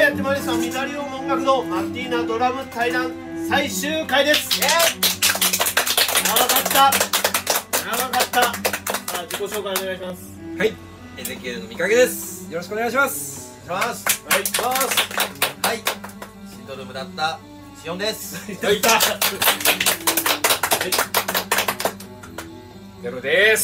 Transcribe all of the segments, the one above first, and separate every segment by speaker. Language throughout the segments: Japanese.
Speaker 1: やってまいりましたミナリオ音楽堂マティーナドラム対談最終回です。長かったさあ自己紹介お願いします。
Speaker 2: はい、エゼキエルの見かけです。よろしくお願いします。
Speaker 1: はい、
Speaker 2: シンドルームだったシオンです。
Speaker 1: はい、
Speaker 3: ゼロです。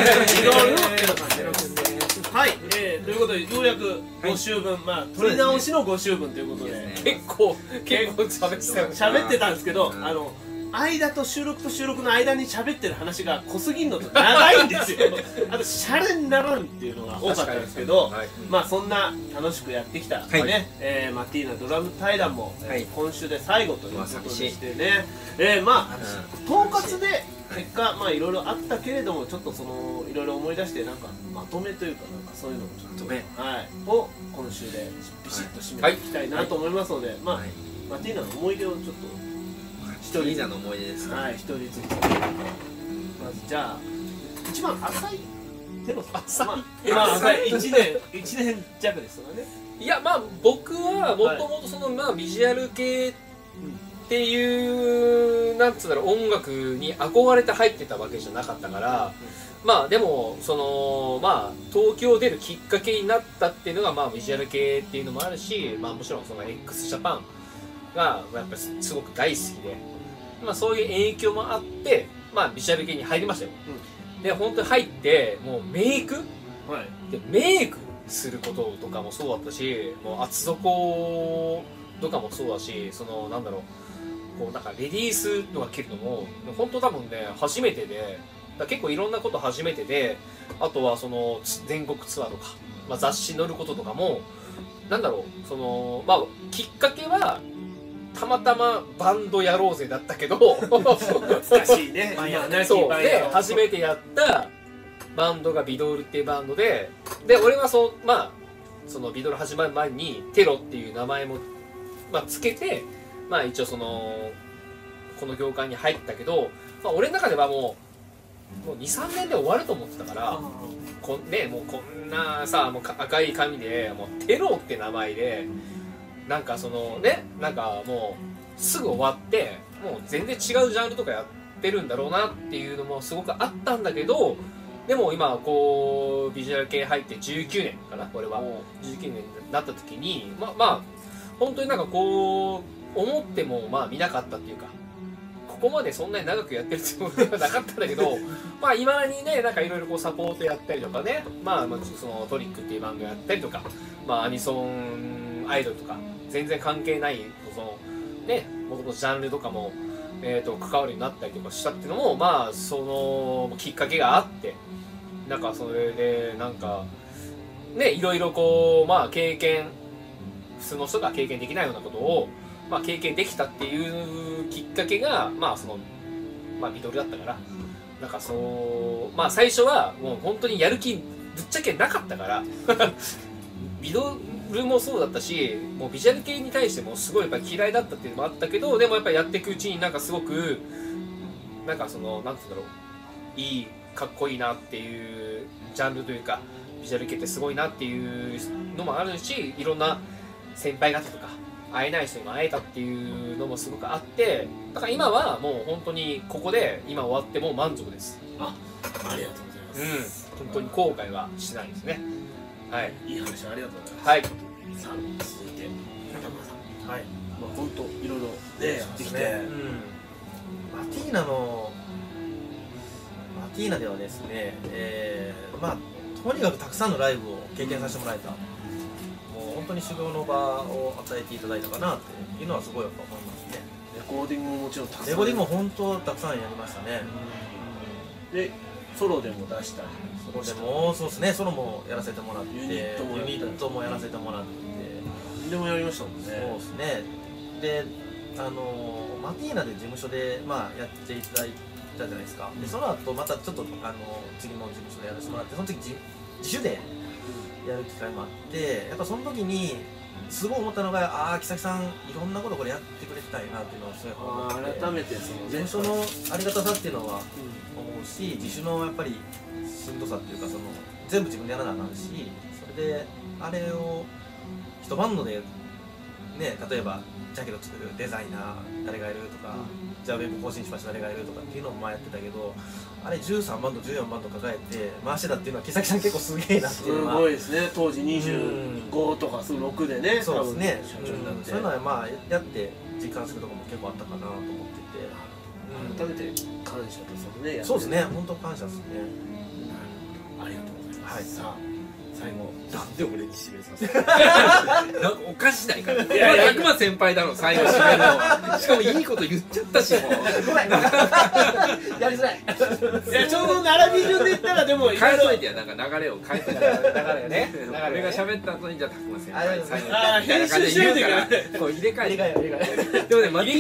Speaker 1: はい、ということでようやく5週分、まあ取り直しの5週分ということで、
Speaker 3: 結構
Speaker 1: 喋ってたんですけど、間と収録の間に喋ってる話が濃すぎんのと長いんですよ。あとシャレにならんっていうのが多かったんですけど、まあそんな楽しくやってきたね、マティーナドラム対談も今週で最後ということでしてね、まあ統括で結果まあいろいろあったけれども、ちょっとそのいろいろ思い出してなんかまとめというかなんかそういうのをちょっとを今週でビシッと締めていきたいなと思いますので、まあマティーナの思い出をちょっと
Speaker 2: 一人の思い出です。
Speaker 1: はい、一人ずつ。まずじゃあ一番浅いテロさん。浅い1年弱ですよね。
Speaker 3: いや、まあ僕はもともとそのまあビジュアル系っていうなんつうんだろう、音楽に憧れて入ってたわけじゃなかったから、まあでもそのまあ東京出るきっかけになったっていうのがまあビジュアル系っていうのもあるし、まあもちろんその x ジャパンがやっぱりすごく大好きで、まあそういう影響もあって、まあビジュアル系に入りましたよ。で本当に入ってもうメイク、でメイクすることとかもそうだったし、もう厚底とかもそうだし、そのなんだろう、こうなんかレディースとか着るのも本当多分ね初めてで、結構いろんなこと初めてで、あとはその全国ツアーとか、まあ、雑誌載ることとかもなんだろう、そのまあきっかけはたまたまバンドやろうぜだったけど
Speaker 1: 懐かしいね。
Speaker 3: そうで初めてやったバンドがビドールっていうバンドで、俺はまあそのビドール始まる前にテロっていう名前もまあつけて、まあ一応そのこの業界に入ったけど、まあ、俺の中ではもう 2,3 年で終わると思ってたから、もうこんなさ、もう赤い紙でもうテロって名前でなんかそのね、なんかもうすぐ終わってもう全然違うジャンルとかやってるんだろうなっていうのもすごくあったんだけど、でも今こうビジュアル系入って19年かな、俺は19年になった時にまあ本当になんかこう思ってもまあ見なかったっていうか、ここまでそんなに長くやってるつもりはなかったんだけどまあいまだにね、なんかいろいろこうサポートやったりとかね、まあそのトリックっていうバンドやったりとか、まあアニソンアイドルとか全然関係ないそのね、もともとジャンルとかも関わるようになったりとかしたっていうのもまあそのきっかけがあって、なんかそれでなんかね、いろいろこうまあ経験、普通の人が経験できないようなことをまあ経験できたっていうきっかけがまあそのまあビドルだったから、なんかまあ最初はもう本当にやる気ぶっちゃけなかったからビドルもそうだったし、もうビジュアル系に対してもすごいやっぱり嫌いだったっていうのもあったけど、でもやっぱりやっていくうちになんかすごくなんかそのなんていうんだろう、いいかっこいいなっていうジャンルというかビジュアル系ってすごいなっていうのもあるし、いろんな先輩方とか会えない人にも会えたっていうのもすごくあって、だから今はもう本当にここで今終わっても満足です。
Speaker 1: ありがとうございます。
Speaker 3: 本当に後悔はしないですね。はい、
Speaker 1: いい話ありがとうございます。
Speaker 3: はい、
Speaker 1: さあ続いて中村さん。はい、まあ本当いろいろやってきて、
Speaker 2: マティーナではですね、まあとにかくたくさんのライブを経験させてもらえた、もう本当に修行の場を与えていただいたかなっていうのはすごいやっぱ思いますね。
Speaker 1: レコーディングももちろんたくさん、
Speaker 2: レコーディングも本当たくさんやりましたね。
Speaker 1: でソロでも出したり、
Speaker 2: ソロでもそうですね、ソロもやらせてもらって、ユニットもやらせてもらって、
Speaker 1: でもやりましたもんね。
Speaker 2: そうですね。でマティーナで事務所でまあやっていただいたじゃないですか。でその後またちょっと次の事務所でやらせてもらって、その時自主でやる機会もあって、やっぱその時にすごい思ったのが、木崎さんいろんなことこれやってくれてたいなっていうのをすごい思って、
Speaker 1: 改めてその
Speaker 2: 事務所のありがたさっていうのは思うし、自主のやっぱりしんどさっていうか、その全部自分でやらなあかんし、それであれを一バンドでね、例えばジャケット作るデザイナー誰がいるとか、じゃあウェブ更新しました誰がいるとかっていうのも前やってたけど、あれ13バンド14バンド抱えて回してたっていうのは木崎さん結構すげえなっていうのは
Speaker 1: すごいですね。当時25とか6でね、
Speaker 2: そうですね、
Speaker 1: 社長になって、
Speaker 2: そういうのはまあやって実感するところも結構あったかなと思ってて、
Speaker 1: 改めて感謝とそのね、
Speaker 2: そうですね、本当感謝ですね。
Speaker 1: ありがとうございます。はい、さあ最後
Speaker 3: なんで俺に締めさせるなんかおかしないから100万先輩だろ最後締めるのしかもいいこと言っちゃったしもう
Speaker 2: ごめんやりづらい。
Speaker 1: いやちょうど並び順で言ったらでも
Speaker 3: 変えといてや、なんか流れを変えといてや、
Speaker 2: 流れね、
Speaker 3: 俺が喋った後にじゃあ100万先輩最後に
Speaker 1: あー編集してる時は
Speaker 3: こう入れ替えて
Speaker 2: 入れ替え
Speaker 3: でもねマティ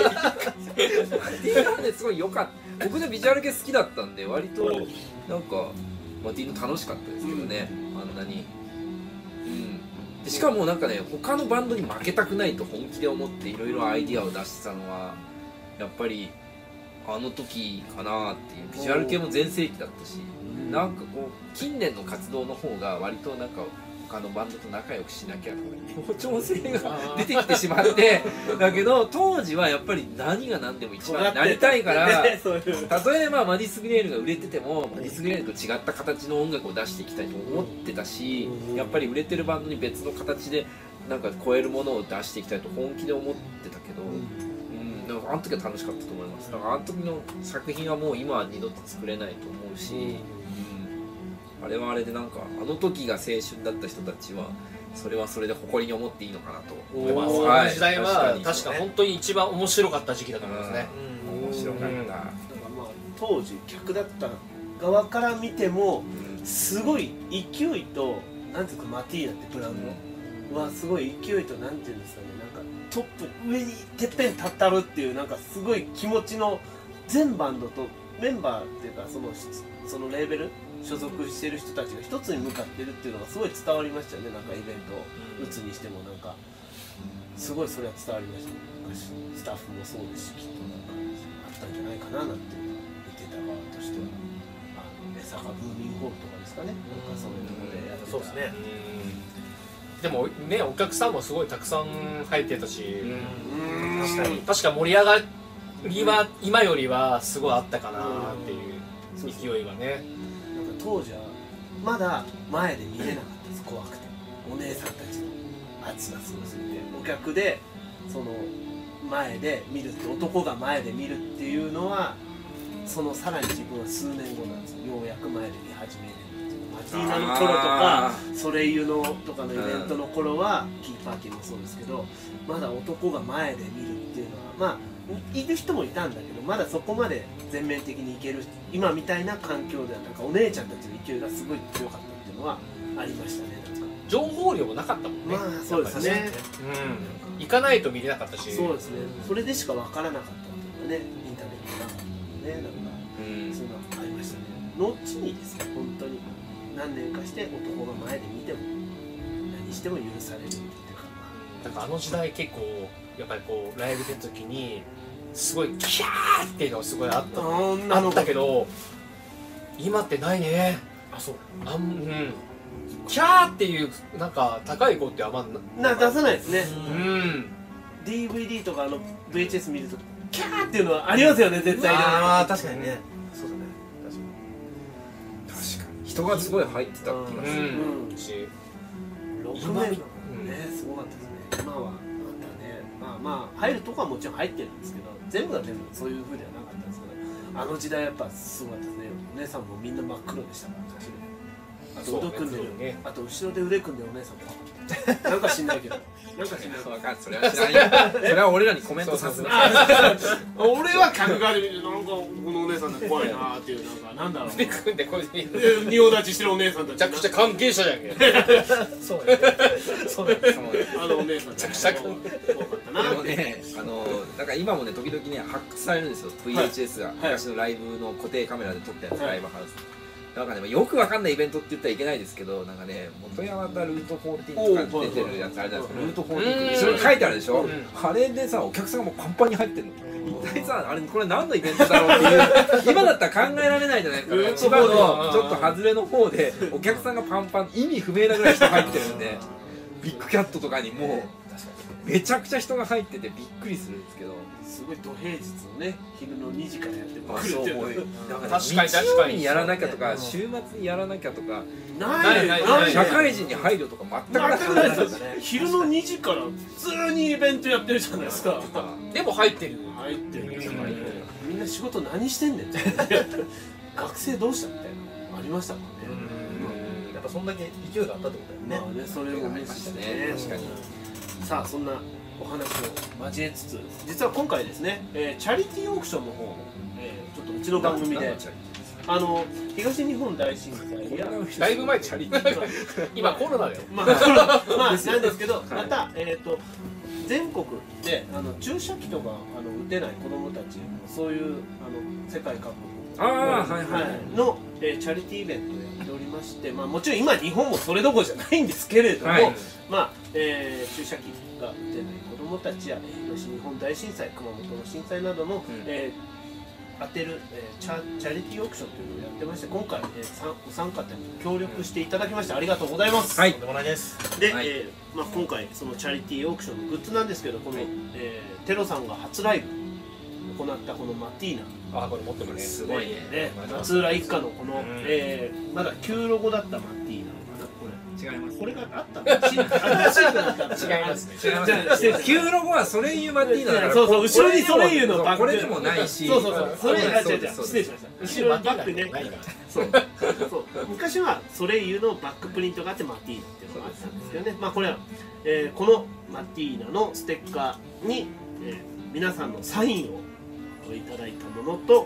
Speaker 3: ーがねすごい良かった。僕ねビジュアル系好きだったんで割となんかマティーの楽しかったですけどね、あんなに。でしかもなんかね他のバンドに負けたくないと本気で思っていろいろアイディアを出してたのはやっぱりあの時かなっていう。ビジュアル系も全盛期だったし、なんかこう近年の活動の方が割となんか他のバンドと仲良くしなきゃとか協調性が出てきてしまってだけど当時はやっぱり何が何でも一番なりたいから例えばマディス・グレールが売れててもマディス・グレールと違った形の音楽を出していきたいと思ってたし、やっぱり売れてるバンドに別の形でなんか超えるものを出していきたいと本気で思ってたけど、だからあの時は楽しかったと思います。だからあの時の作品はもう今は二度と作れないと思うし、あれはあれでなんかあの時が青春だった人たちはそれはそれで誇りに思っていいのかなと思います。
Speaker 4: あの時代は確か本当に一番面白かった時期だと思いますね。
Speaker 3: 面白かった。
Speaker 1: なんかまあ当時客だった側から見てもすごい勢いとなんていうかマティーナってブランドはすごい勢いとなんていうんですかね、なんかトップ上にてっぺん立ったるっていうなんかすごい気持ちの全バンドとメンバーっていうかそのレーベル所属してる人たちが一つに向かってるっていうのがすごい伝わりましたよね。なんかイベントを打つにしてもなんかすごいそれは伝わりましたね。スタッフもそうですしきっとなんかあったんじゃないかななんて見てた側としては、江坂ブーミングホールとかですかね、なんかそういうところでやってた。
Speaker 2: そうですね。
Speaker 4: でもねお客さんもすごいたくさん入ってたし、
Speaker 2: 確かに
Speaker 4: 確か盛り上がりは今よりはすごいあったかなっていう勢いがね。
Speaker 1: 当時はまだ前で見れなかったです。怖くてお姉さんたちの圧がすごすぎてお客でその前で見るって男が前で見るっていうのはそのさらに自分は数年後なんですよ。ようやく前で見始めるっていうマティーナの頃とかソレイユのとかのイベントの頃はキーパーティーもそうですけどまだ男が前で見るっていうのはまあいる人もいたんだけどまだそこまで全面的にいける今みたいな環境ではなんかお姉ちゃんたちの勢いがすごい強かったっていうのはありましたね。なんか
Speaker 4: 情報量もなかったもんね。
Speaker 1: まあそうですね。
Speaker 4: 行かないと見れなかったし。
Speaker 1: そうですね。それでしか分からなかったっていうのはねインターネットなかったのでね、なんかそういうのありましたね。後にですね本当に何年かして男が前で見ても何しても許されるっていうか
Speaker 4: なんかあの時代結構やっぱりこうライブ出た時にすごいキャーっていうのがすごいあったけど今ってないね。
Speaker 2: あ、そう。
Speaker 4: キャーっていうなんか高い声ってあんま
Speaker 1: 出さないですね。
Speaker 4: DVD
Speaker 1: DVD とかVHS 見るとキャーっていうのはありますよね絶対に。
Speaker 2: ああ確かにね。そうだね。
Speaker 3: 確かに人がすごい入ってたって言います
Speaker 4: し
Speaker 1: 6年ねすごかったですね。今はまあ入るとこはもちろん入ってるんですけど全部が全部そういう風ではなかったんですけどあの時代やっぱすごかったですね。お姉さんもみんな真っ黒でしたから最初に。あと腕組んでる、ね、あと後ろで腕組んでるお姉さん怖かった。なんか知んないけどなんか知んないけど
Speaker 3: それは知らんよ。それは俺らにコメントさせない。
Speaker 1: 俺は客側で見てなんかこのお姉さん怖いなーっていうなんだろう
Speaker 4: 腕組んでこれで
Speaker 1: 仁王立ちしてるお姉さんたち
Speaker 4: めちゃくちゃ関係者じゃんけ。
Speaker 2: そうだね。そうだね。
Speaker 1: あのお姉さんたち怖かったな。
Speaker 3: でもねなんか今もね時々ね発掘されるんですよ VHS が昔のライブの固定カメラで撮ったやつライブハウス。なんかねよくわかんないイベントって言ったらいけないですけどなんかね元山田ルート14とか出てるやつあれじゃないですか。ルート14後ろに書いてあるでしょ。あれでさお客さんがもうパンパンに入ってるの。一体さあれこれ何のイベントだろうっていう今だったら考えられないじゃないですか。千葉のちょっと外れの方でお客さんがパンパン意味不明なぐらい人入ってるんでビッグキャットとかにもう
Speaker 5: めちゃくちゃ人が入っててびっくりするんですけど、
Speaker 1: すごい土平日のね昼の2時からやってく
Speaker 5: そう
Speaker 1: るっていう
Speaker 5: だから
Speaker 3: 確かに
Speaker 5: 日曜日にやらなきゃとか週末にやらなきゃとか
Speaker 1: ない
Speaker 5: 社会人に配慮とか全くなく
Speaker 1: ないですよ昼の2時から普通にイベントやってるじゃないですか。
Speaker 3: でも入ってる。
Speaker 1: 入ってるみんな仕事何してんねんって学生どうしたみたいなのありましたもんね。
Speaker 2: やっぱそんだけ勢いがあったってことだよね。
Speaker 1: まあねそれも見ましたね。
Speaker 5: 確かに。
Speaker 1: さあそんなお話を交えつつ実は今回ですね、チャリティーオークションの方を、ちょっとうちの番組で東日本大震災や
Speaker 3: だいぶ前チャリティー今コロナだよ。
Speaker 1: まあなんですけどまた全国で注射器とか打てない子どもたちそういう世界各国のチャリティーイベントをやっておりまして、まあ、もちろん今日本もそれどころじゃないんですけれども、まあ注射器が打てない子どもたちや東日本大震災熊本の震災などの、当てる、チャリティーオークションというのをやってまして今回、お三方に協力していただきましてありがとうございます。
Speaker 2: とんでもないです。
Speaker 1: で、まあ、今回そのチャリティーオークションのグッズなんですけどこの、テロさんが初ライブ行ったこのマティーナ
Speaker 3: これ持ってるね。
Speaker 5: すごいね。
Speaker 1: 松浦一家のこの、まだ旧ロゴだったマティーナのかなこれ。
Speaker 5: 違います。
Speaker 1: これがあったの新しくなったの
Speaker 3: 違いますね。
Speaker 5: 違います。旧ロゴはソレイユマティーナだから
Speaker 1: そうそう後ろにソレイユのバッグ
Speaker 5: これでもないし、
Speaker 1: そうそれ
Speaker 5: そうです
Speaker 1: 失礼しました後ろにバッグねそう昔はソレイユのバックプリントがあってマティーナっていうのがあったんですけどねまあこれは、このマティーナのステッカーに、皆さんのサインをいただいたものと、こ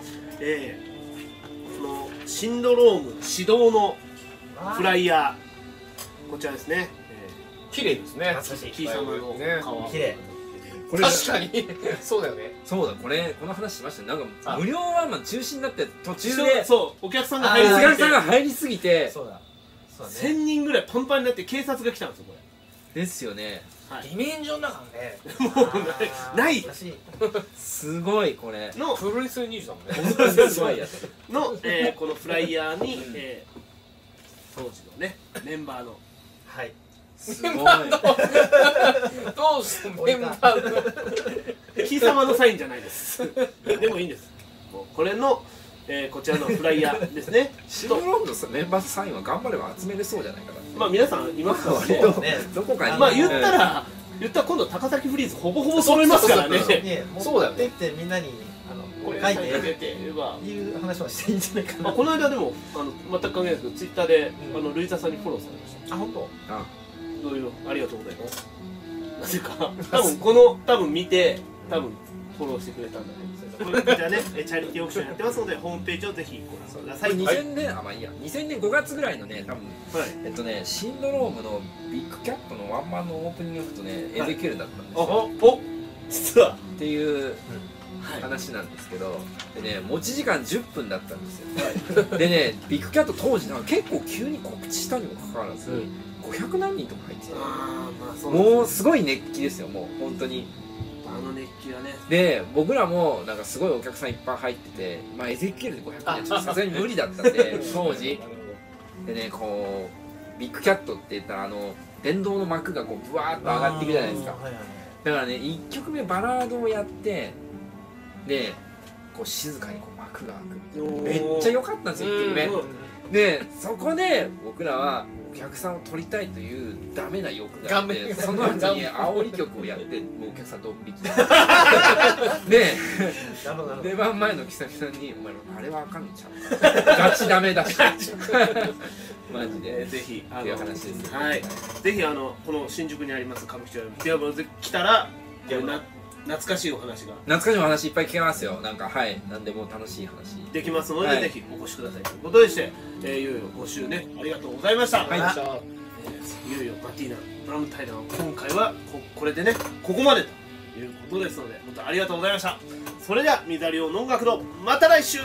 Speaker 1: のシンドローム指導のフライヤーこちらですね、
Speaker 3: 綺麗ですね。
Speaker 1: キー様の顔
Speaker 2: 綺麗。
Speaker 5: これ
Speaker 3: 確かにそうだよね。
Speaker 5: そうだこの話しましたね。なんか無料ワンマン中止になって途中で
Speaker 1: そうお客さんが
Speaker 5: お客さんが入りすぎて
Speaker 2: そうだ。
Speaker 1: 1000人ぐらいパンパンになって警察が来たんですよこれ。
Speaker 5: ですよね。
Speaker 3: ディメンジョンだからね。
Speaker 1: もうない
Speaker 5: すごいこれ
Speaker 1: の
Speaker 3: プロレスニュースだもんね。
Speaker 5: すごいやつ
Speaker 1: の、このフライヤーに、当時のねメンバーの
Speaker 2: はい。
Speaker 5: すごい
Speaker 3: どうしてメンバーの
Speaker 1: キー様のサインじゃないですでもいいんですもうこれの、こちらのフライヤーですね
Speaker 5: シドロームのメンバーサインは頑張れば集めれそうじゃないかな。
Speaker 1: まあ皆さんいますからね
Speaker 5: どこかに
Speaker 1: まあ言ったら今度高崎フリーズほぼほぼ揃いますからね
Speaker 3: そうだよね。
Speaker 2: ってみんなに
Speaker 1: これ
Speaker 2: 書いて
Speaker 1: 言えば
Speaker 2: いう話はしていいんじゃないかな。
Speaker 1: この間でも全く関係ないですけどツイッターでルイザさんにフォローされました
Speaker 2: あ本当。
Speaker 1: どういうありがとうございますなぜか多分見てフォローしてくれたんだねこれじゃあねチャリティーオークションやってますのでホームページをぜひご覧ください。
Speaker 5: 2000年まあいいや2000年5月ぐらいのね多分シンドロームのビッグキャットのワンマンのオープニングアクトねエゼキエルだったんですよ
Speaker 1: お実は
Speaker 5: っていう話なんですけどでね持ち時間10分だったんですよでねビッグキャット当時なんか結構急に告知したにもかかわらず500何人とか入っててもうすごい熱気ですよもう本当に
Speaker 1: 熱気はね
Speaker 5: で僕らもなんかすごいお客さんいっぱい入っててまあエゼキエルで500人はちょっとさすがに無理だったんで当時でねこうビッグキャットって言ったら電動の幕がこうブワーッと上がっていくじゃないですかだからね1曲目バラードをやってでこう静かにこう幕が開くめっちゃ良かったんですよ1曲目でそこで僕らはお客さんを取りたいというダメな欲があってその後に煽り曲をやってもうお客さんドン引きで出番前の木崎さんに「お前あれはあかんのちゃうかガチダメだし」マジで
Speaker 1: ぜひ
Speaker 5: っていう話です
Speaker 1: はいぜひこの新宿にあります歌舞伎町ビアボール来たら懐かしいお話が
Speaker 5: 懐かしいお話いっぱい聞けますよなんかはい何でも楽しい話
Speaker 1: できますので、ぜひお越しくださいということでして、いよいよ5週ねありがとうございました。はい、いよいよマティーナラム対談は今回はこれでねここまでということですので本当ありがとうございました。それではミザリオの音楽堂また来週。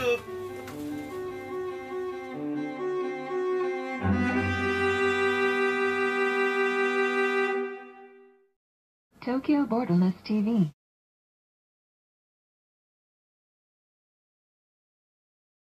Speaker 6: Tokyo Borderless TV